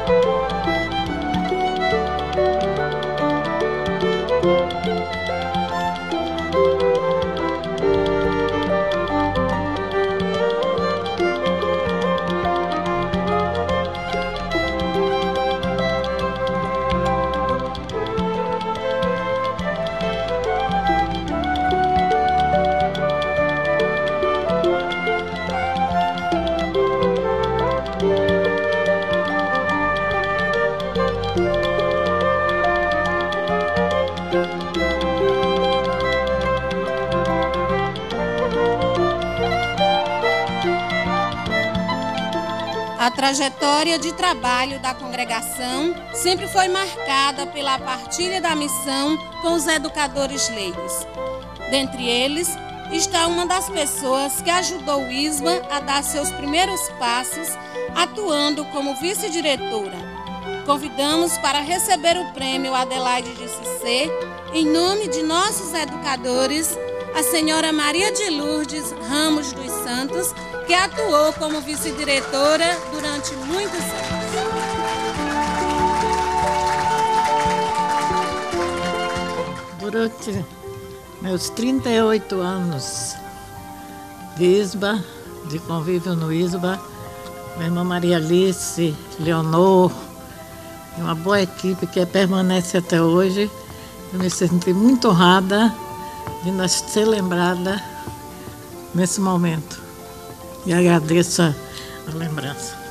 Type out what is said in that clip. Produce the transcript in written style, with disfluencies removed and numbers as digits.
A trajetória de trabalho da congregação sempre foi marcada pela partilha da missão com os educadores leigos. Dentre eles está uma das pessoas que ajudou o ISBA a dar seus primeiros passos, atuando como vice-diretora. Convidamos para receber o prêmio Adelaide de Cissé, em nome de nossos educadores, a senhora Maria de Lourdes Ramos dos Santos, que atuou como vice-diretora durante muitos anos. Durante meus 38 anos de ISBA, de convívio no ISBA, minha irmã Maria Alice, Leonor, e uma boa equipe que permanece até hoje, eu me senti muito honrada de nós ser lembrada nesse momento. E agradeço a lembrança.